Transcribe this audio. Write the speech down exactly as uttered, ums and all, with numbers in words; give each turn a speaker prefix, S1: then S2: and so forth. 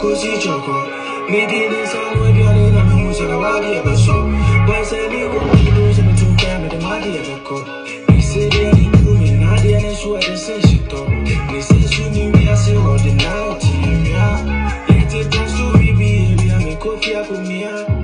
S1: così gioco. Mi chiedi se vuoi piare la mia musica, va via per so. Poi se mi convido, se mi giocano, te ma via per co. Mi sei di come nadia ne sua de se shito. Mi sei su mi via se ho de night, yeah. E te tanto vivi, via mi copia con mia.